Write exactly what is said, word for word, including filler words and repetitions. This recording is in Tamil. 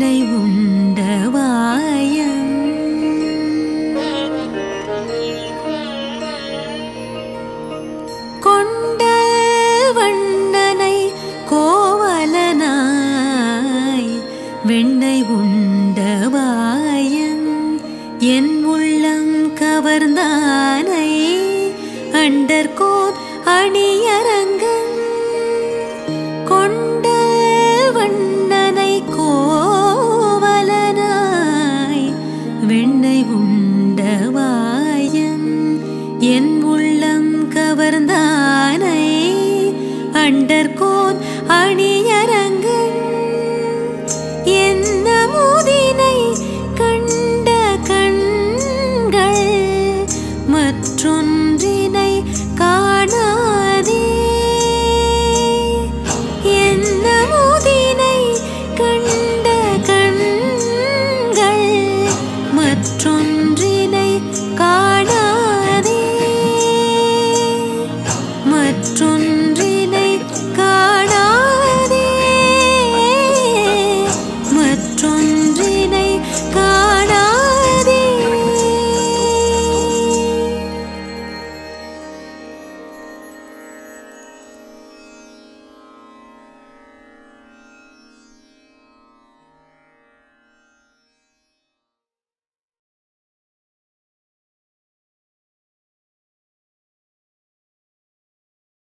வெண்ணை உண்டவாயம் கொண்ட வண்ணனை கோவலனாய் வெண்ணை உண்டவாயம் என் உள்ளம் கவர்ந்தானை அண்டர்கோன் அணியரங்கன் கொண்ட வண்ணனை கோவலனாய் வெண்ணை உண்டவாயம் என் உள்ளம் கவர்ந்தானை அண்டர்கோன் அணியரங்கன் என்ன முதினை கண்ட கண்கள் மற்றொன்